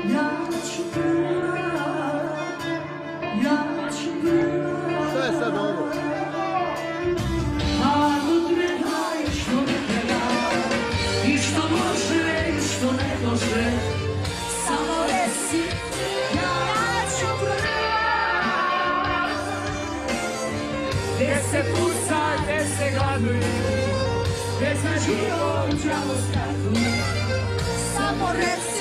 ja ću prva, ja ću prva. Šta je sad ovo? Ako treba i što ne treba, i što može i što ne može, samo reci, ja ću prva. Gdje se puca, gdje se gladuje, gdje za život đavo skratuje, samo reci.